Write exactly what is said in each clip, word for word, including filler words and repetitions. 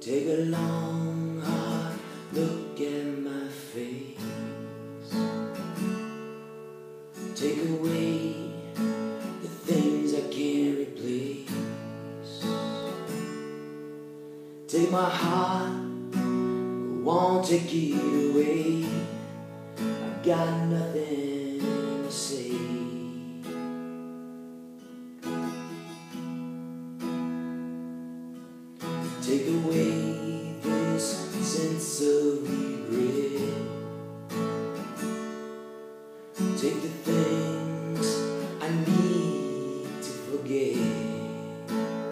Take a long, hard look at my face. Take away the things I can't replace. Take my heart, I won't take it away. I've got nothing to say. Take away this sense of regret. Take the things I need to forget.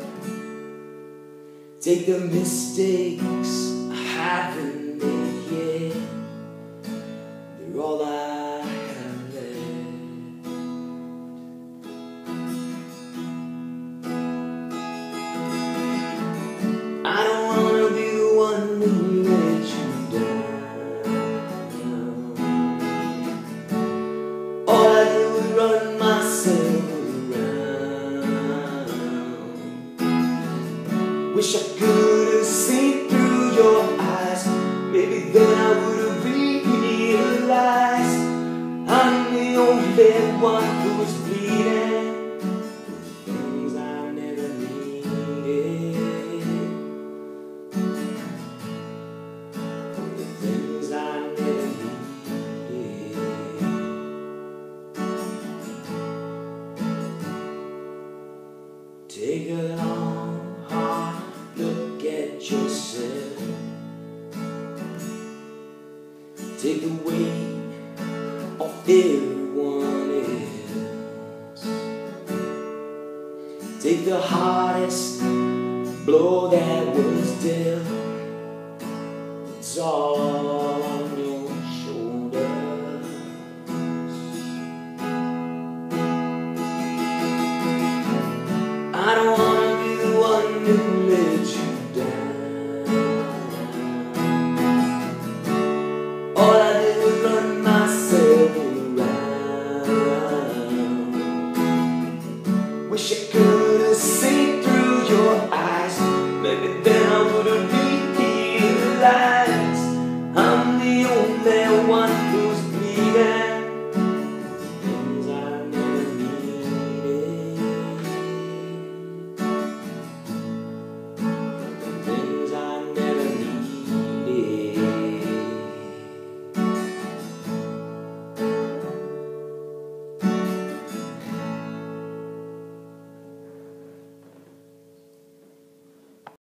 Take the mistakes I haven't made yet. They're all I have left. I don't wanna be the one who let you down. All I do is run myself around. Wish I could have seen through your eyes. Maybe then I would have realized I'm the only one who's bleeding for the things I never needed. Things I never needed. Take a long, hard look at yourself. Take the weight off everyone else. Take the hardest blow that was dealt. It's all